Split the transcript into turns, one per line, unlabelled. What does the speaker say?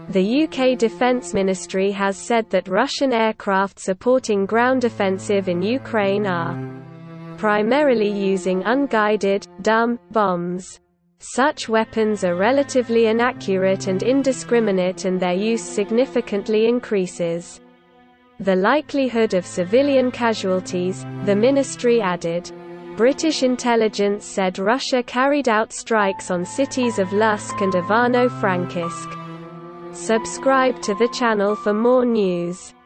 The UK Defence Ministry has said that Russian aircraft supporting ground offensive in Ukraine are primarily using unguided, dumb bombs. Such weapons are relatively inaccurate and indiscriminate, and their use significantly increases the likelihood of civilian casualties, the ministry added. British intelligence said Russia carried out strikes on cities of Lusk and Ivano-Frankivsk. Subscribe to the channel for more news.